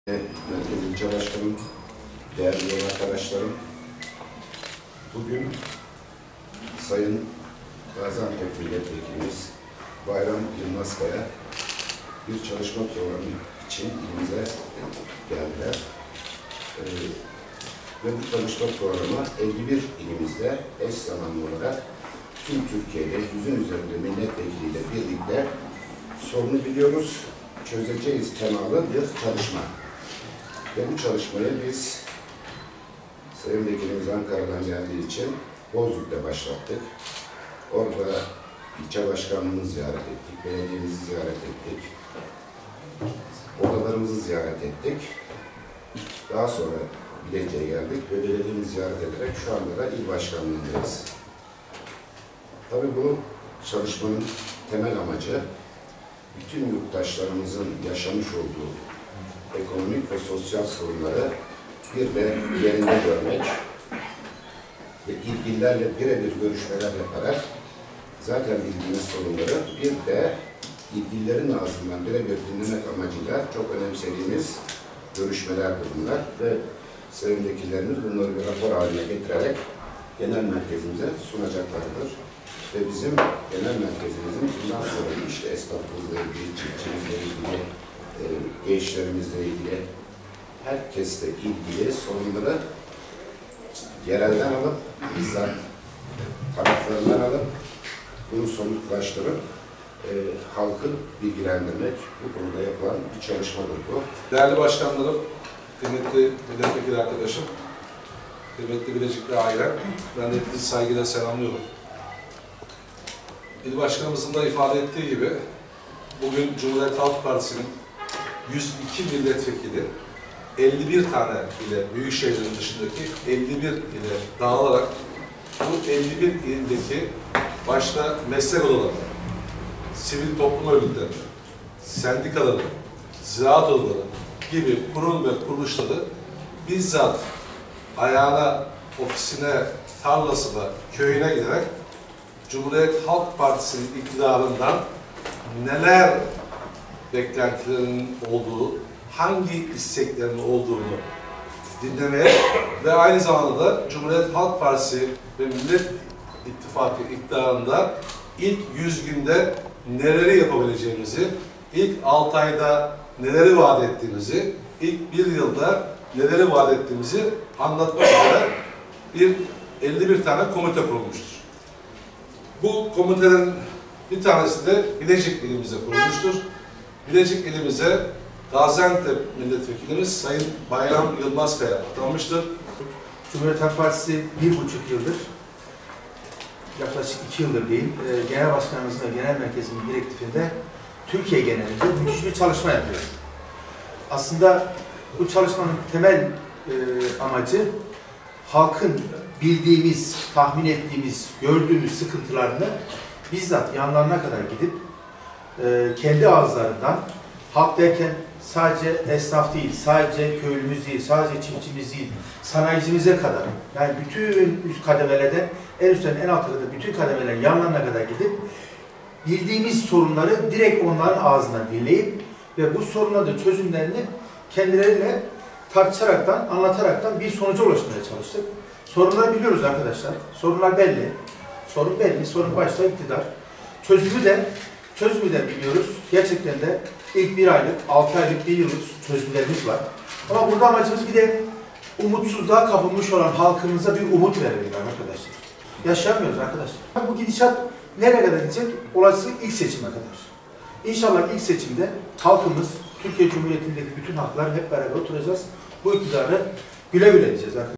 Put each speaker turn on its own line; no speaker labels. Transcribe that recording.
Merkez İlçe Başkanım, değerli arkadaşlarım, bugün Sayın Gaziantep Milletvekilimiz Bayram Yılmazkaya bir çalışma programı için ilimize geldiler. Ve bu çalışma programı 51 ilimizde eş zamanlı olarak tüm Türkiye'de 100'ün üzerinde milletvekiliyle birlikte sorunu biliyoruz, çözeceğiz temalı bir çalışma. Ve bu çalışmayı biz Sayın Vekilimiz Ankara'dan geldiği için Bozüyük'te başlattık. Orada ilçe başkanlığımızı ziyaret ettik, belediyemizi ziyaret ettik, odalarımızı ziyaret ettik. Daha sonra Bilecik'e geldik ve belediyemizi ziyaret ederek şu anda da il başkanlığındayız. Tabii bu çalışmanın temel amacı bütün yurttaşlarımızın yaşamış olduğu ekonomik ve sosyal sorunları bir de yerinde görmek ve ilgililerle birebir görüşmeler yaparak zaten bildiğimiz sorunları bir de ilgililerin ağzından birebir dinlemek amacıyla çok önemsediğimiz görüşmelerdir bunlar ve sayın vekillerimiz bunları bir rapor haline getirerek genel merkezimize sunacaklardır. Ve bizim genel merkezimizin bundan sonra işte esnafımızla ilgili, çiftçimizle ilgili, gençlerimizle ilgili, herkesle ilgili sorunları yerelden alıp, bizzat taraflarından alıp, bunu somutlaştırıp halkı bilgilendirmek bu konuda yapılan bir çalışmadır bu.
Değerli başkanlarım, kıymetli milletvekili arkadaşım, kıymetli Bilecikli ailem, ben de hepinizi saygıyla selamlıyorum. İl Başkanımızın da ifade ettiği gibi, bugün Cumhuriyet Halk Partisi'nin 102 milletvekili, 51 tane ile büyük şehirlerin dışındaki 51 ile dağılarak bu 51 ildeki başta meslek odaları, sivil toplum örgütleri, sendikaları, ziraat odaları gibi kurum ve kuruluşları bizzat ayağına, ofisine, tarlasına, köyüne giderek Cumhuriyet Halk Partisi'nin iktidarından neler beklentilerinin olduğu, hangi isteklerinin olduğunu dinlemeye ve aynı zamanda da Cumhuriyet Halk Partisi ve Millet İttifakı iktidarında ilk 100 günde neleri yapabileceğimizi, ilk 6 ayda neleri vaat ettiğimizi, ilk 1 yılda neleri vaat ettiğimizi anlatmak üzere 51 tane komite kurulmuştur. Bu komitelerin bir tanesi de Bilecik ilimize kurulmuştur. Bilecik ilimize Gaziantep Milletvekilimiz Sayın Bayram Yılmazkaya atanmıştır.
Cumhuriyet Halk Partisi 1,5 yıldır, yaklaşık 2 yıldır değil, Genel Başkanımızın ve Genel Merkezinin direktifinde Türkiye genelinde müthiş bir çalışma yapıyor. Aslında bu çalışmanın temel amacı halkın bildiğimiz, tahmin ettiğimiz, gördüğümüz sıkıntılarını bizzat yanlarına kadar gidip kendi ağızlarından, halk derken sadece esnaf değil, sadece köylümüz değil, sadece çiftçimiz değil, sanayicimize kadar, yani bütün üst kademelerden en üstten en alta kadar bütün kademelerin yanlarına kadar gidip bildiğimiz sorunları direkt onların ağzından dinleyip ve bu sorunların çözümlerini kendileriyle tartışaraktan, anlataraktan bir sonuca ulaşmaya çalıştık. Sorunları biliyoruz arkadaşlar. Sorunlar belli. Sorun belli. Sorun başta iktidar. Çözümü de biliyoruz. Gerçekten de ilk 1 aylık, 6 aylık, 1 yıllık çözümlerimiz var. Ama burada amacımız bir de umutsuzluğa kapılmış olan halkımıza bir umut verelim arkadaşlar. Yaşayamıyoruz arkadaşlar. Bu gidişat nereye kadar gidecek? Olası ilk seçime kadar. İnşallah ilk seçimde halkımız, Türkiye Cumhuriyeti'ndeki bütün halklar hep beraber oturacağız. Bu iktidarı güle güle edeceğiz arkadaşlar.